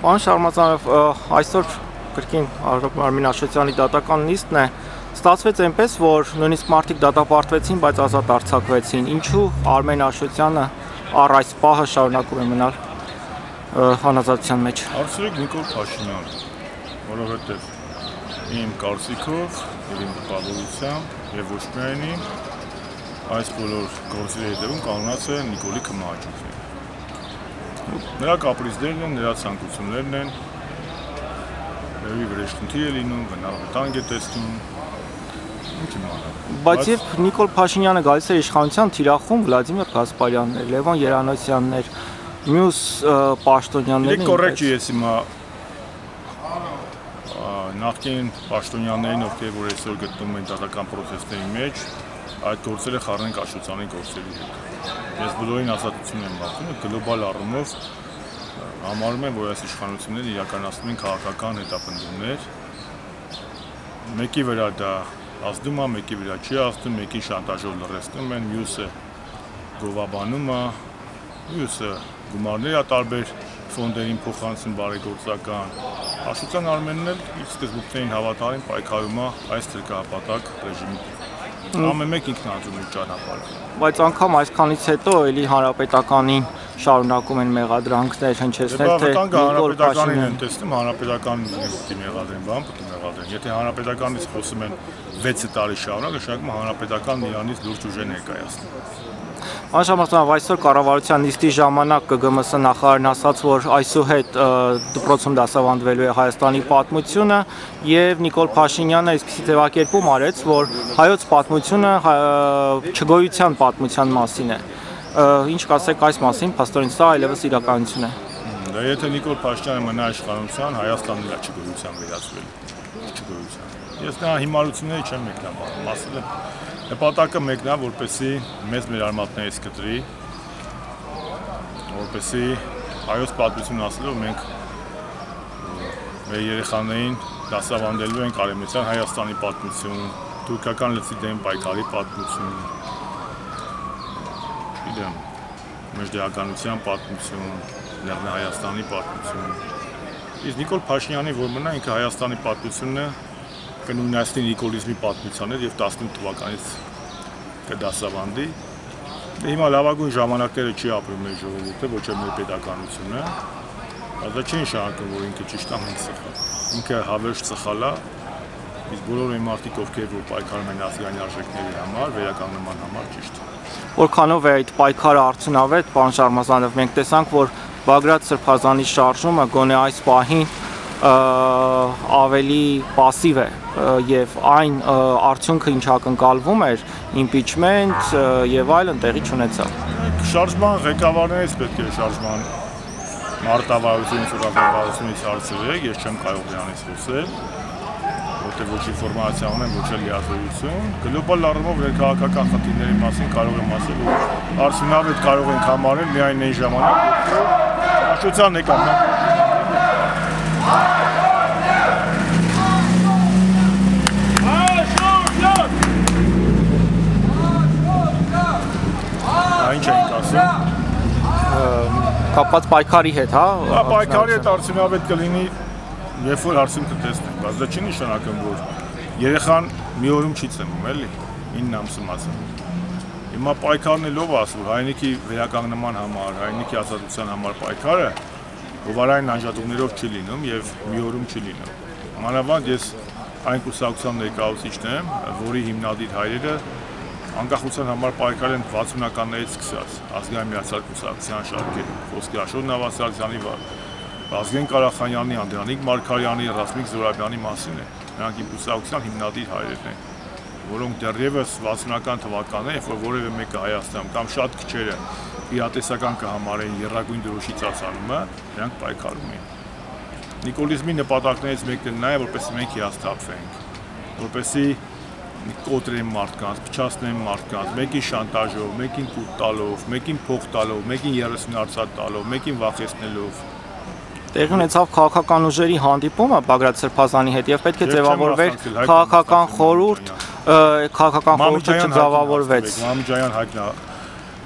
Պարոն Շարմազանով, այսօր կրկին Արմին Աշոտյանի դատական նիստն է, ստացվեց այնպես, որ նույնիսկ մարդիկ դատապարտվեցին, բայց ազատ արձակվեցին։ Ինչու Արմեն Աշոտյանը առ այս պահը շարունակում է մնալ հանրազատության մեջ։ Հարցրեք Նիկոլ Փաշինյանը, որովհետև իմ կարծիքով եւ իմ տպավորությամբ եւ ոչ միայն իմ այս բոլոր գործերի հետևում կանգնած է Նիկոլի քմահաճույքը։ Նրա կապրիզներն են, նրա ցանկություններն են, վրեժխնդիր է լինում, վտանգ է տեսնում, ինչ իմանալ։ Բայց երբ Նիկոլ Փաշինյանը գալիս էր իշխանության, թիրախում Վլադիմիր Գասպարյանն էր, Լևոն Երանոսյանն էր, մյուս պաշտոնյաներն էին։ Կոռեկտ չի ես հիմա նախկին պաշտոնյաներին, ովքեր որ այսօր գտնվում են դատական պրոցեսների մեջ, այդ գործերը խառնենք Աշոտյանի գործերի հետ։ Ես բոլորին ազատություն եմ մաղթում, գլոբալ առումով համարում եմ, որ այս իշխանությունները իրականացնում են քաղաքական հետապնդումներ, մեկի վրա դա ազդում է, մեկի վրա չի ազդում, մեկին շանտաժով լռեցնում են, մյուսը գովաբանում է, մյուսը գումարներ է տարբեր ֆոնդերին փոխանցում բարեգործական։ Աշոտյան Արմենն էլ իր սկզբունքներին հավատարիմ պայքարում է այս թրկահապատակ ռեժիմի։ Ամեն մեկ ինքնաձուլի ճանապարհ։ Բայց անգամ այսքանից հետո էլի հանրապետականին շարունակում են մեղադրանքներ հնչեցնել, թե հանրապետականին են տեսնում, հանրապետականին պետք է մեղադրեն, բան պետք է մեղադրեն։ Եթե հանրապետականից խոսում են 6 տարի շարունակ, նշանակում է հանրապետականն իրանից լուրջ ուժ է ներկայացնում։ Անշամարցանով այսօր կառավարության նիստի ժամանակ ԿԳՄՍ նախարարն ասաց, որ այսուհետ դպրոցում դասավանդվելու է Հայաստանի պատմությունը եւ Նիկոլ Փաշինյանը այսպիսի ձևակերպում արեց, որ հայոց պատմությունը չգոյության պատմության մասին է։ Ինչ կասեք այս մասին, փաստորեն սա այլևս իրականություն է։ Դա եթե Նիկոլ Փաշինյանը մնա իշխանության, Հայաստանն էլ չգոյության վերածվելու։ Չգոյության։ Ես նա հիմարությունների չեմ մեկնաբանում, ասել եմ նպատակը մեկն է, որպեսզի մեզ մեր արմատներից կտրի, որպեսզի հայոց պատմությունը ասելով մենք մեր երեխաներին դասավանդելու ենք արևմտյան Հայաստանի պատմություն, թուրքական լծի դեմ պայքարի պատմություն, գիտեմ, մեջդեականության պատմություն, Լեռնային Հայաստանի պատմություն։ Իսկ Նիկոլ Փաշինյանի որ մնա ինքը Հայաստանի պատմությունը կնույնացնի նիկոլիզմի պատմությանը եւ 15 թվականից կդասավանդի։ Դե հիմա լավագույն ժամանակները չի ապրում մեր ժողովուրդը, ոչ էլ մեր պետականությունը։ Դա չի նշանակում, որ ինքը ճիշտ է, մենք սխալ։ Ինքը հավերժ սխալ է, իսկ բոլոր այն մարդիկ, ովքեր որ պայքարում են ազգային արժեքների համար, վերականգնման համար ճիշտ է։ Որքանով է այդ պայքարը արդյունավետ, պարոն Շարմազանով, մենք տեսանք, որ Բագրատ Սրբազանի շարժումը գոնե այս պահին ավելի պասիվ է եւ այն արդյունքը ինչ ակնկալվում էր իմպիչմենտ եւ այլն տեղի չունեցավ։ Շարժման ղեկավարներից պետք է շարժման մարտավարությունից ու ռազմավարությունից հարցրեք, ես չեմ կարող դրանից խոսել, որտեղ ոչ ինֆորմացիա ունեմ, ոչ էլ լիազորություն։ Գլոբալ առումով ներքաղաքական խնդիրների մասին կարող եմ ասել, որ արդյունավետ կարող ենք համարել միայն այն ժամանակ, որ Աշոտյանն է կամ Ինչ ենք ասում։ Կապված պայքարի հետ, հա։ Պայքարի հետ արդյունավետ կլինի, երբ որ արդյունքը տեսնենք, բայց դա չի նշանակում, որ երեխան մի օրում չի ծնվում, էլի, 9 ամսում ասում։ Հիմա պայքարն էլ ով ասում, որ հայրենիքի վերականգնման համար, հայրենիքի ազատության համար պայքարը հովարային անջատումներով չի լինում եւ մի օրում չի լինում։ Մանավանդ ես այն կուսակցության ներկայացուցիչն եմ, որի հիմնադիր հայրերը անկախության համար պայքարել են 60-ականներից սկսած, ազգային միացյալ կուսակցության շարքերում, խոսքի Աշոտ Նավասարյանի, Վազգեն Կարախանյանի, Անդրանիկ Մարգարյանի, Ռազմիկ Զորաբյանի մասին է։ Նրանք իմ կուսակցության հիմնադիր հայրերն են, որոնք դեռևս 60-ական թվականներին, երբ որ որևէ մեկը Հայաստանում կամ շատ քչերը իրատեսական կհամարեին եռագույն դրոշի ծածանումը, նրանք պայքարում էին։ Նիկոլիզմի նպատակներից մեկն էլ նա է, որպեսզի մենք հիասթափվենք, որպեսզի կոտրեն մարդկանց, փչացնեն մարդկանց, մեկին շանտաժով, մեկին կուտ տալով, մեկին փող տալով, մեկին 30 արծաթ տալով, մեկին վախեցնելով։ Տեղի ունեցավ քաղաքական ուժերի հանդիպումը Բագրատ Սրբազանի հետ եւ պետք է ձևավորվեր քաղաքական խորհուրդ, քաղաքական խորհուրդը չձևավորվեց։ Մամջայան Հայկ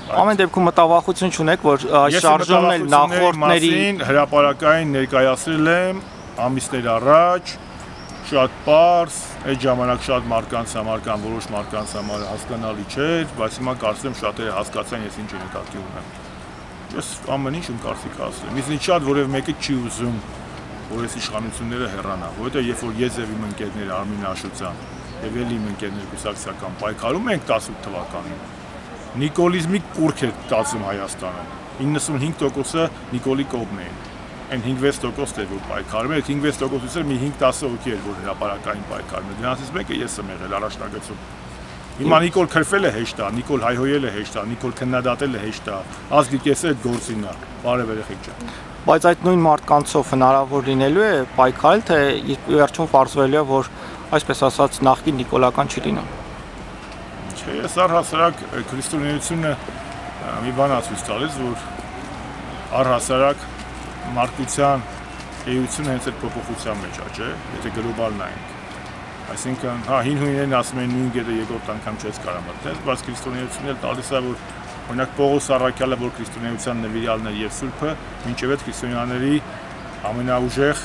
Ամեն դեպքում մտավախություն չունեք, որ այս շարժումն էլ նախորդների հրապարակային ներկայացրել եմ ամիսներ առաջ, շատ պարզ, այդ ժամանակ շատ մարդկանց համար կամ որոշ մարդկանց համար հասկանալի չէր, բայց հիմա կարծեմ շատերը հասկացան ես ինչ նկատի ունեմ։ Ես ամեն ինչ կարծիք ասեմ։ Իսկ շատ որևէ մեկը չի ուզում, որ այս իշխանությունները հեռանան, որովհետև երբ որ ես եւ իմ ընկերները Արմին Աշոտյան եւ ելի իմ ընկերներ կուսակցական պայքարում ենք 18 թվականին, նիկոլիզմի կուրք է տածում Հայաստանը։ 95%-ը Նիկոլի կողմն էին։ Այն 5-6% էր որ պայքարում էր, 5-6%-ից էր մի 5-10 հոգի էր որ հրապարակային պայքարում էր։ Դրանցից մեկը ես եմ եղել առաջնագծում։ Հիմա Նիկոլ քրֆելը հեշտ է, Նիկոլ հայհոյելը հեշտ է, Նիկոլ քննադատելը հեշտ է, ազգի կեսը այդ գործին է, բարև երեխեք ջան։ Բայց այդ նույն մարդկանցով հնարավոր լինելու է պայքարել, թե վերջում պարզվելու է, որ այսպես ասած նախկին նիկոլական չի լինում։ Չէ, ես առհասարակ քրիստոնեությունը մի բան ցույց տալիս, որ առհասարակ մարդկության էությունը հենց այդ փոփոխության մեջ է, չէ՞, եթե գլոբալ նայենք։ Այսինքն, հա, հին հույներն ասում են նույն գետը երկրորդ անգամ չես կարող մտնել, բայց քրիստոնեությունն էլ տալիս է, որ օրինակ Պողոս Առաքյալը, որ քրիստոնեության նվիրյալն էր եւ սուրբը, մինչեւ այդ քրիստոնյաների ամենաուժեղ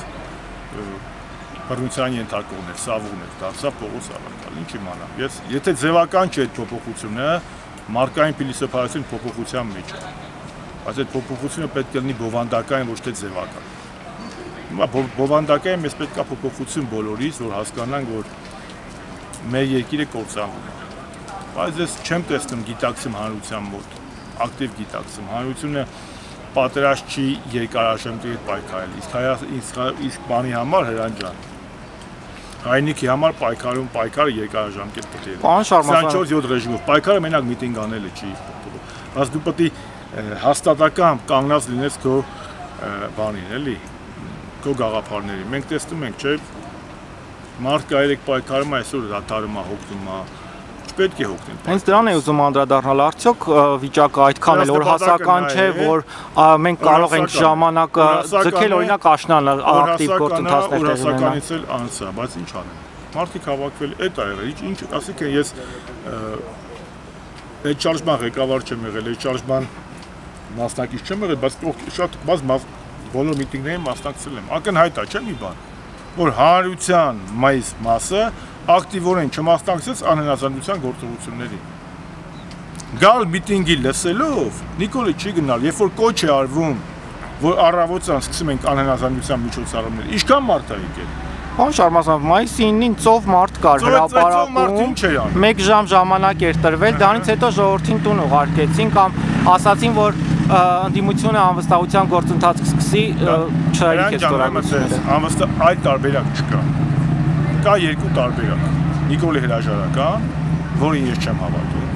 բռնության ենթարկողն էր, սավուղն էր, դարձավ Պողոս Առաքյալը, ինչ իմանամ։ Եթե ձևական չէ այդ փոփոխությունը, մարգային փիլիսոփայություն փոփոխության մեջ է։ Բայց այդ փոփոխությունը պետք է լինի բովանդակային, ոչ թե ձևական։ Հիմա բովանդակային մեզ պետք է փոփոխություն բոլորից, որ հասկանանք, որ մեր երկիրը կործանվում է։ Բայց ես չեմ տեսնում գիտակցում հանրության մոտ, ակտիվ գիտակցում։ Հանրությունը պատրաստ չի երկարաժամկետ պայքարել։ Իսկ բանի համար Հրանտ ջան, հայնիկի համար պայքարը երկարաժամկետ պետք է։ 24/7 ռեժիմով պայքարը մենակ միտինգ անելը չի։ Բայց դու պետք է հաստատական կանգնած լինես քո բանին, էլի, քո գաղափարներին։ Մենք տեսնում ենք, չէ՞, մարդ կարեք պայքարում է, այսօր դատարում է, հոգնում է, չպետք է հոգնել։ Հենց դրան է ուզում անդրադառնալ, արդյոք վիճակը այդքան էլ օրհասական չէ, որ մենք կարող ենք ժամանակը ձգել, օրինակ աշնանը ակտիվ գործընթացներ տեղի ունենան։ Օրհասականից էլ անցա, բայց ինչ անեմ։ Մարդիկ հավաքվել, այդ ա եղել, ինչ, ասենք ես այդ շարժման ղեկավար չեմ եղել, այդ շարժման մասնակից չեմ եղել, բայց շատ բոլոր միտինգներին մասնակցել եմ։ Ակնհայտ է, չէ՞ մի բան, որ հանրության մայիս մասը ակտիվորեն չմասնակցեց անհնազանդության գործողություններին։ Գալ միտինգի լսելով Նիկոլը չի գնալ, երբ որ կոչ է արվում, որ առավոտյան սկսում ենք անհնազանդության միջոցառումներ, ինչքան մարդ է եկել։ Պարոն Շարմազանov, մայիսի 9-ին ծով մարդ կար հրապարակում, 1 ժամ ժամանակ էր տրվել, դրանից հետո ժողովրդին տուն ուղարկեցին կամ ասացին, որ ընդդիմությունը անվստահության գործընթաց կսկսի, չհարիք է ստորագրությունները։ Այդ տարբերակ չկա։ Կա երկու տարբերակ։ Նիկոլի հրաժարական, որին ես չեմ հավատում,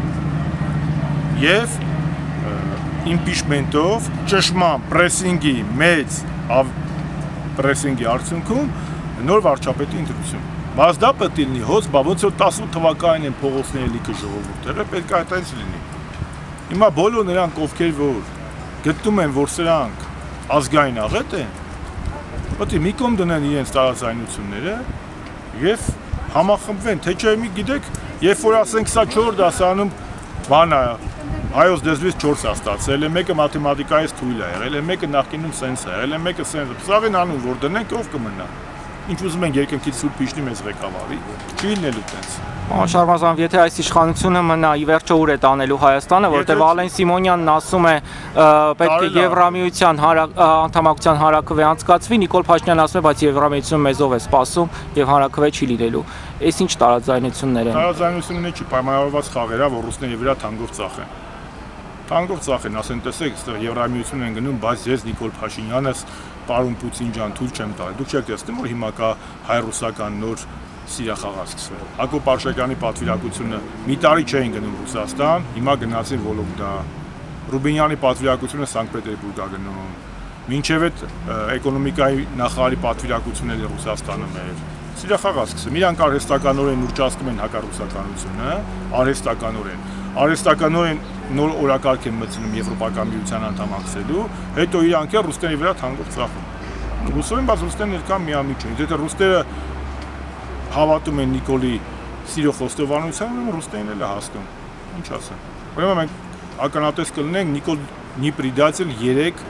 եւ իմպիչմենտով ճշմարտ պրեսինգի մեծ պրեսինգի արդյունքում նոր վարչապետի ընտրություն։ Բայց դա պետք է լինի հոց, ոնց որ 18 թվականին են փողոցների լիքը ժողովուրդները, պետք է այդպես լինի։ Հիմա բոլոր նրանք, ովքեր որ գտնում են, որ սրանք ազգային աղետ են, պետք է մի կողմ դնեն իրենց տարաձայնությունները եւ համախմբվեն, թե չէ մի գիտեք, երբ որ ասենք սա 4 դասարանում բան է, հայոց դեզվից 4 է ստացել, մեկը մաթեմատիկայից թույլ է եղել, մեկը նախկինում սենս է եղել, մեկը սենս է։ Սա են անում, որ դնենք, ով կմնա։ Ինչ ուզում ենք երկնքից սուրբ իջնի մեզ ղեկավարի, չի լինելու տենց։ Պարոն Շարմազանov, եթե այս իշխանությունը մնա, ի վերջո ուր է տանելու Հայաստանը, որտեղ Ալեն Սիմոնյանն ասում է պետք է Եվրամիության անդամակցության հարակվե անցկացվի, Նիկոլ Փաշինյանն ասում է, բայց Եվրամիությունը մեզով է սպասում եւ հարակվե չի լինելու։ Այս ինչ տարաձայնություններ են։ Տարաձայնությունները չի, պայմանավորված խաղեր է, որ ռուսները վրա թանկով ծախեն։ Թանկով ծախեն, ասեն, տեսեք, այստեղ Եվրամիություն են գնում, բայց ես Նիկոլ Փաշինյանս պարոն Պուտին ջան թույլ չեմ տալի։ Դուք չեք տեսնում, որ հիմա կա հայ-ռուսական նոր սիրախաղ սկսվել։ Հակոբ Արշակյանի պատվիրակությունը մի տարի չէին գնում Ռուսաստան, հիմա գնացին Վոլոգդա։ Ռուբինյանի պատվիրակությունը Սանկտ Պետերբուրգ է գնում։ Մինչև այդ էկոնոմիկայի նախարարի պատվիրակությունն էլ Ռուսաստանում էր։ Սիրախաղ սկսում։ Իրանք արհեստականորեն ուրճացնում են հակառուսականությունը, արհեստականորեն։ Արհեստականորեն նոր օրակարգ են մտցնում Եվրոպական միության անդամակցելու, հետո իրանք էլ ռուսների վրա թանկով ծախում։ Ռուսերեն, բայց ռուսներն ներկան միամիջ են։ Եթե ռուսները հավատում են Նիկոլի սիրո խոստովանությանը, ռուսներն էլ է հասնում։ Ինչ ասեմ։ Ուրեմն մենք ականատես կլինենք Նիկոլ Նիպրիդացել 3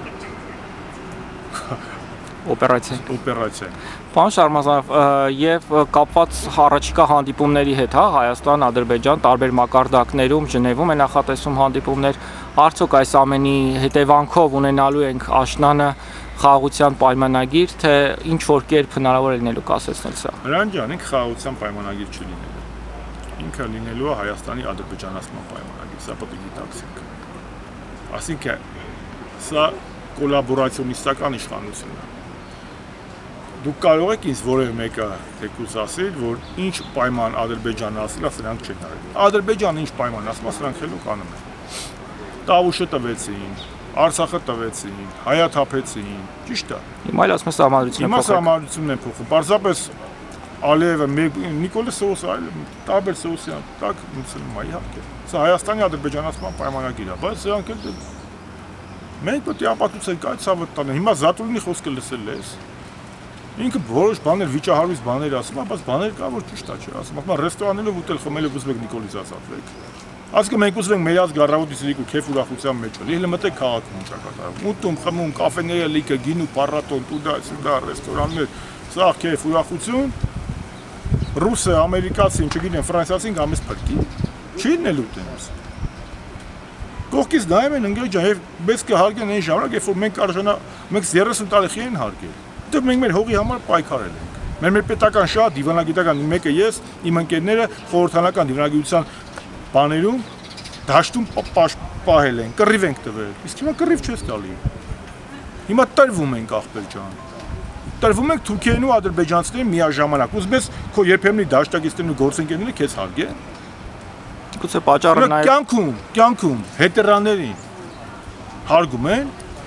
օպերացիա։ Պարոն Շարմազանov, եւ կապված առաջիկա հանդիպումների հետ, հա, Հայաստան, Ադրբեջան, տարբեր մակարդակներում, Ժնևում է նախատեսում հանդիպումներ, արդյոք այս ամենի հետևանքով ունենալու ենք աշնանը խաղաղության պայմանագիր, թե ինչ որ կերպ հնարավոր է լինելու կասեցնել սա։ Հրանտ ջան, ինքը խաղաղության պայմանագիր չլինելու։ Ինքը լինելու է Հայաստանի ադրբեջանացման պայմանագիր, սա պետք է գիտակցենք։ Այսինքն սա կոլաբորացիոնիստական իշխանություն է։ Դուք կարող եք ինձ որևէ մեկը թեկուզ ասել, որ ինչ պայման Ադրբեջանը ասել, սրանք չեն արել։ Ադրբեջանը ինչ պայման ասում, սրանք էլ անում են։ Տավուշը տվեցին, Արցախը տվեցին, հայաթափեցին, ճիշտ է։ Հիմա էլ ասում եմ սահմանությունն են փոխում։ Պարզապես Ալիևը, Նիկոլը Սոուսը, տարբեր Սոուսյան, տակ մտցնում է, իհարկե։ Սա Հայաստանի ադրբեջանացման պայմանագիր է, բայց սրանք էլ մենք պետք է ապացուցենք այդ ցավը տանը։ Հիմա Զատուլինի խոսքը լսել ես։ Ինքը որոշ բաներ վիճահարույց բաներ ասում է, բայց բաներ կա, որ ճիշտ է, չէ, ասում է, ռեստորաններով ուտել խմելով ուզում եք Նիկոլից ազատվեք։ Ասում ենք ուզում ենք մեր ազգ առավոտից լիք ու քեֆ ուրախության մեջ լինի, հենց մտեք քաղաքում ինչ կատարվում։ Ուտում, խմում, կաֆեները լիքը, գինու, պառատոն, տուդա, սուդա, ռեստորաններ, սա քեֆ ուրախություն։ Ռուսը, ամերիկացին, չգիտեմ, ֆրանսիացին գամես փրկի։ Չի լինելու տենց։ Կողքից նայում են ընկեր ջան, եւ մեզ կհարգեն այն ժամանակ, երբ որ մենք արժանա, մենք 30 տարի են հարգել։ Դեռ մենք մեր հողի համար պայքարել ենք։ Մեր պետական շատ դիվանագիտական մեկը ես, իմ ընկերները խորհրդանական դիվանագիտության բաներում դաշտում պահել են, կռիվ ենք տվել։ Իսկ հիմա կռիվ չես տալի։ Հիմա տրվում ենք ախպեր ջան։ Տրվում ենք Թուրքիային ու ադրբեջանցիներին միաժամանակ։ Ուզում ես քո երբեմնի դաշտակիցներն ու գործընկերները քեզ հարգեն։ Գուցե պատճառը նաև կյանքում հետերաններին հարգում են։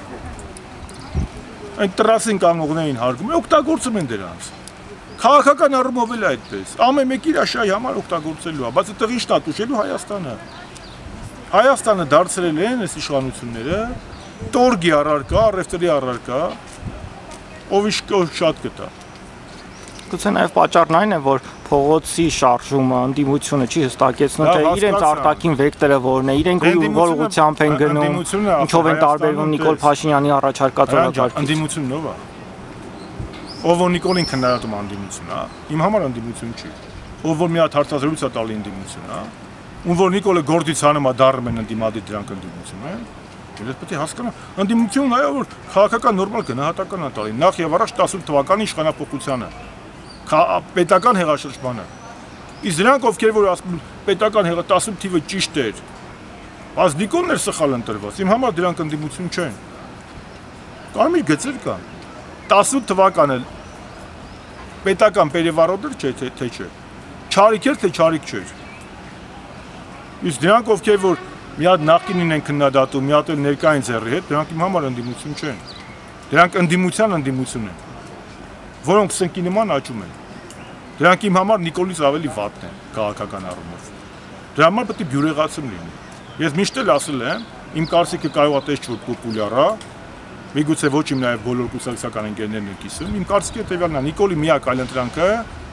Այն տրասին կանողներին հարգում են, օգտագործում են դրանց։ Քաղաքական առումով էլ այդպես։ Ամեն մեկ իր աշայի համար օգտագործելու է, բայց այդտեղ ինչ տատուշելու Հայաստանը։ Հայաստանը դարձրել են այս իշխանությունները տորգի առարկա, առևտրի առարկա, ով շատ կտա։ Գուցե նաև պատճառն այն է, որ փողոցի շարժումը, ընդդիմությունը չի հստակեցնում, թե իրենց արտաքին վեկտորը որն է, իրենք որ ուղղությամբ են գնում, ինչով են տարբերվում Նիկոլ Փաշինյանի առաջարկած օրակարգից։ Ընդդիմությունն ով է։ Ով որ Նիկոլին քննադատում ընդդիմություն է, իմ համար ընդդիմություն չի։ Ով որ մի հատ հարցազրույց է տալի ընդդիմություն է, ում որ Նիկոլը գործից հանում է դառնում են ընդդիմադիր դրանք ընդդիմություն է։ Ես պետք է հասկանամ, ընդդիմությունն այո որ քաղաքական նորմալ գնահատական է տալի։ Նախ եւ առաջ 18 թվականի իշխանապողությանը պետական հեղաշրջմանը։ Իսկ դրանք ովքեր որ ասում պետական 18 թիվը ճիշտ էր, բայց Նիկոլն էր սխալ ընտրված։ Իմ համար դրանք ընդդիմություն չեն։ Կարմիր գծեր կան։ 18 թվականը պետական պերևարոտ չէ թե չէ։ Չարիք էր թե չարիք չէր։ Իսկ դրանք ովքեր որ մի հատ նախկինին են քննադատում, մի հատ էլ ներկային ձեռի հետ, դրանք իմ համար ընդդիմություն չեն։ Դրանք ընդդիմություն են, որոնք սնկի նման աճում են։ Դրանք իմ համար Նիկոլից ավելի վատն են քաղաքական առումով։ Դրա համար պետք է բյուրեղացում լինի։ Ես միշտ էլ ասել եմ, իմ կարծիքը կարող է տես չէ պոպուլյար է, միգուցե ոչ իմ նաև բոլոր կուսակցական ընկերներն են կիսում։ Իմ կարծիքը հետևյալն է, Նիկոլի միակ այլընտրանքը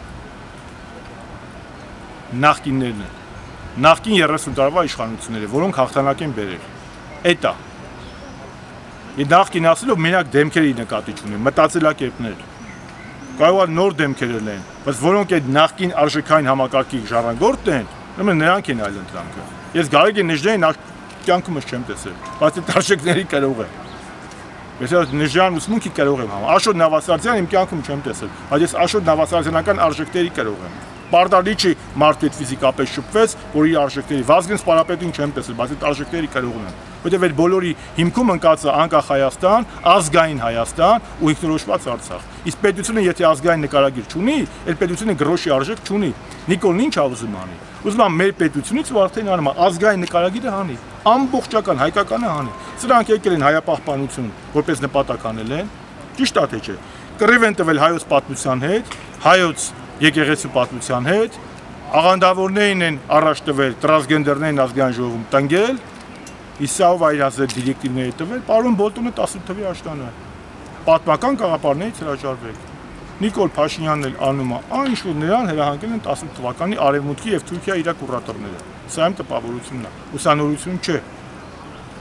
նախկիններն են։ Նախկին 30 տարվա իշխանությունները, որոնք հաղթանակ են բերել։ Էդ է։ Եվ նախկին ասելով մենակ դեմքերի նկատի չունեն, մտածելակերպներ։ Կարող է նոր դեմքեր լինեն, բայց որոնք այդ նախկին արժեքային համակարգի ժառանգորդն են, ուրեմն նրանք են այլընտրանքը։ Ես Գարեգին Նեժդյանին կյանքումս չեմ տեսել, բայց այդ արժեքների կարող է։ Ես Նեժդյան ուսմունքի կարող եմ համա։ Աշոտ Նավասարդյան իմ կյանքում չեմ տեսել, բայց ես Աշոտ Նավասարդյանական արժեքների կարող եմ։ Պարտադիչի մարդու հետ ֆիզիկապես շփվեց, որ իր արժեքների Վազգեն Սպարապետին չեմ տեսել, բայց այդ արժեքների կարող ունեն։ Որտեւ այդ բոլորի հիմքում ընկած է անկախ Հայաստան, ազգային Հայաստան ու ինքնորոշված Արցախ։ Իսկ պետությունը եթե ազգային նկարագիր չունի, այդ պետությունը գրոշի արժեք չունի։ Նիկոլն ինչ ուզում անի։ Ուզում է մեր պետությունից ու արդեն անում է ազգային նկարագիրը հանի, ամբողջական հայկականը հանի։ Սրանք եկել են հայապահպանություն, որպես նպատակ անել են։ Ճիշտ է թե չէ։ Կռիվ են տվել հայոց պատմության հետ, հայոց եկեղեցու պատմության հետ, աղանդավորներին են առաջ տվել, տրանսգենդերներին ազգային ժողովում տնկել, Իսավ այրազետ դիրեկտիվների տվել, պարոն Բոլտոնը 18 թվի աշտանը, պատմական գաղափարներից հրաժարվեք։ Նիկոլ Փաշինյանն էլ անում է այն, որ նրան հրահանգել են 18 թվականի Արևմուտքի եւ Թուրքիայի իր կուրատորները։ Սա իմ տպավորությունն է, ուսանորություն չէ։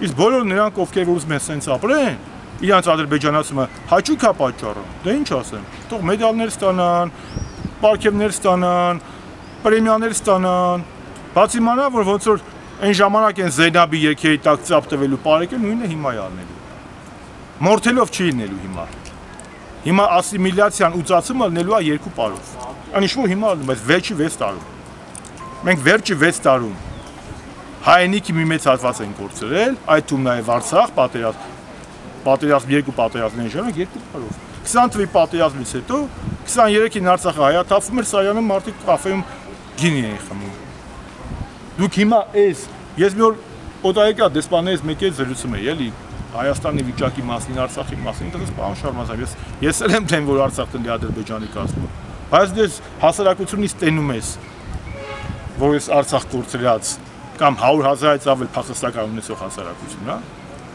Իսկ բոլոր նրանք, ովքեր ուզում են սենց ապրեն, իրանց ադրբեջանացումը հաճույք է պատճառը։ Դե ինչ ասեմ, թող մեդալներ ստանան, պարգևներ ստանան, պրեմիաներ ստանան, բացի մանա, որ ոնց որ այն ժամանակ են Զեյնաբի երգերի տակ ծափ տվելու պարեկը նույնը հիմա է անելու։ Մորթելով չի լինելու հիմա։ Հիմա ասիմիլյացիան ու ծածումը լինելու է 2 տարով։ Անիշ որ հիմա այս վերջի 6 տարում։ Մենք վերջի 6 տարում հայերենիքի մի մեծ հատված են կորցրել, այդ թվում նաև Արցախ պատերազմ 2 պատերազմների ժամանակ 2 տարով։ 20 թվականի պատերազմից հետո 23-ին Արցախը հայաթափվում էր Սարյանում մարդիկ կաֆեում գինի էին խմում։ Դուք հիմա ես մի օր օտարեկա դեսպաններից մեկի հետ զրուցում էի, էլի Հայաստանի վիճակի մասին, Արցախի մասին, դες պարոն Շարմազան, ես էլ եմ դեմ, որ Արցախը դի Ադրբեջանի կազմում։ Բայց դες հասարակությունից տենում ես, որ ես Արցախ կորցրած կամ 100,000-ից ավել փախստական ունեցող հասարակություն, հա։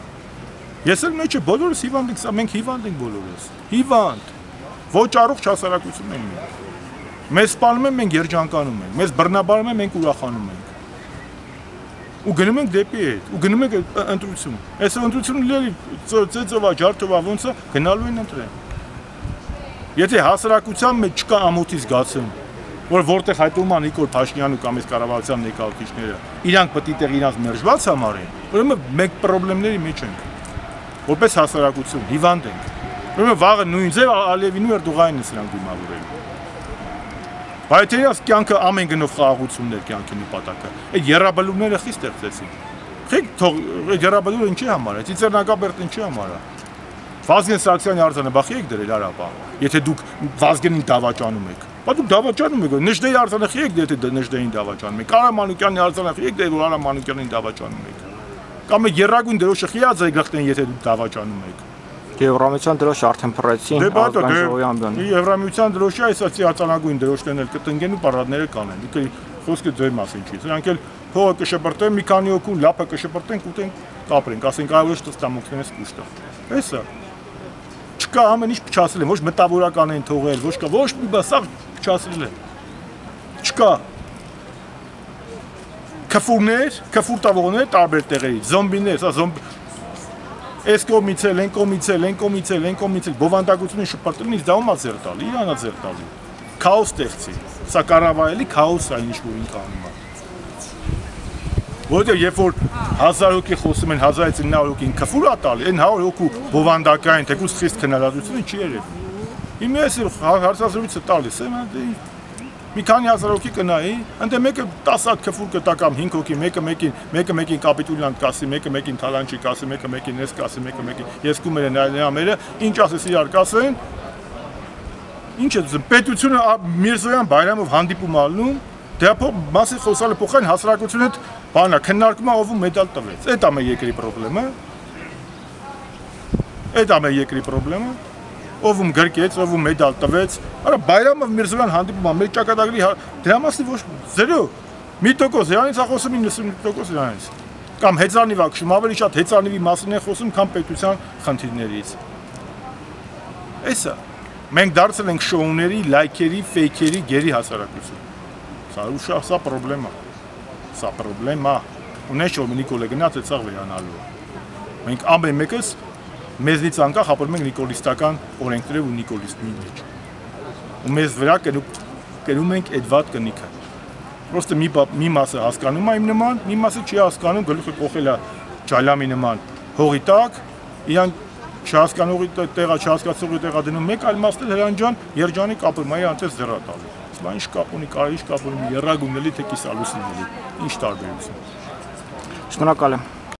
Ես էլ մեջ բոլորս հիվանդ ենք, մենք հիվանդ ենք բոլորս։ Հիվանդ։ Ոչ առողջ հասարակություն ենք մենք։ Մեզ սպանում են, մենք երջանկանում ենք, մեզ բռնաբարում են, մենք ուրախանում ենք։ Ու գնում ենք դեպի հետ, ու գնում ենք ընտրություն։ Այսօր ընտրությունը լիելի ծեծովա, ջարդովա, ոնց է գնալու են ընտրեն։ Եթե հասարակության մեջ չկա ամոթի զգացում, որ որտեղ հայտնում է Նիկոլ Փաշինյանը կամ այս կառավարության ներկայացուցիչները, իրանք պետք է տեղ իրանք մերժված համարեն, ուրեմն մենք խնդիրների մեջ ենք։ Որպես հասարակություն հիվանդ ենք։ Ուրեմն վաղը նույն ձև Ալիևին ու Էրդողանին են սրանք դիմավորել։ Բայց իրաց կյանքը ամեն գնով խաղաղություններ կյանքի նպատակը։ Այդ երրաբլուրները խի ստեղծեցին։ Խիկ թող այդ երրաբլուրը ինչի համար է։ Ծիծեռնակաբերդը ինչի համար է։ Վազգեն Սարգսյանի արձանը բախի եք դրել արաբա։ Եթե դուք Վազգենին դավաճանում եք։ Բայց դուք դավաճանում եք, Նժդեի արձանը խի եք եթե Նժդեին դավաճանում եք։ Արա Մանուկյանի արձանը խի եք դե որ Արա Մանուկյանին դավաճանում եք։ Կամ այդ երրագույն դրոշը խի ա ձեգրախտեն եթե դուք դավաճանում եք։ Եվրամիության դրոշ արդեն փռեցին ազգանշողոյան։ Եվրամիության դրոշի այսացի արձանագույն դրոշներն էլ կտնկեն ու պարադները կանեն։ Դուք էլ խոսքը ձեր մասին չի։ Սրանք էլ փողը կշպրտեն, մի քանի օգուն լապը կշպրտեն, կուտեն, կապրենք, ասենք այո շտը ստամոքներս կուշտա։ Էսա։ Չկա ամեն ինչ փչացել են, ոչ մտավորական են թողել, ոչ մի բան, սա փչացել է։ Չկա։ Քֆուրներ տարբեր տեղերից, զոմբիներ, սա զոմբի Այս կոմիցել, են կոմիցել, բովանդակությունը շպրտելն ինձ դա ումա ձեր տալի, իրանա ձեր տալի։ Քաոս ստեղծի։ Սա կառավարելի քաոս է ինչ որ ինքը անում է։ Որտեղ երբ որ 1000 հոգի խոսում են 1900 հոգին քֆուր է տալի, այն 100 հոգու բովանդակային թեկուզ խիստ քննադատությունը չի երևի։ Իմը էս հարցազրույցը տալիս եմ, մի քանի հազար հոգի կնայի, ընդ մեկը 10 հատ քֆուր կտա կամ 5 հոգի, մեկը մեկին կապիտուլյանտ կասի, մեկը մեկին թալանչի կասի, մեկը մեկին էս կասի, մեկը մեկին ես կումերը նայամերը, ինչ ասես իրար կասեն։ Ինչ է դուք պետությունը Միրզոյան Բայրամով հանդիպում ալնում, դեպի մասի խոսալը փոխային հասարակությունը բանա քննարկում ով մեդալ տվեց։ Այդ է մեր երկրի խնդրեմը։ Ով գրկեց, ով մեդալ տվեց, արա Բայրամով Միրզոյան հանդիպում ամեր ճակատագրի դրա մասին ոչ 0 1% իրանից է խոսում 90% իրանից կամ հեծանիվ ակշում ավելի շատ հեծանիվի մասին է խոսում քան պետության խնդիրներից էսա մենք դարձել ենք շոուների, լայքերի, ֆեյքերի գերի հասարակություն սա պրոբլեմա ունես որ Նիկոլը գնաց այդ սաղ վերանալու մենք ամեն մեկս մեզնից անկախ ապրում ենք նիկոլիստական օրենքներով ու նիկոլիստի մեջ։ Ու մեզ վրա կերում ենք այդ վատ կնիքը։ Պրոստը մի մասը հասկանում է իմ նման, մի մասը չի հասկանում, գլուխը կողել է ջալամի նման հողի տակ, իրան չհասկանողի տեղա, չհասկացողի տեղա դնում մեկ այլ մասն էլ Հրանտ ջան երջանիկ ապրում է, իրանց ձեռա տալու։ Իսկ ինչ կապ ունի, կարելի ինչ կապ ունի, երրագունելի թե կիսալուսինելի, ինչ տարբերություն։ Շնորհակալ եմ։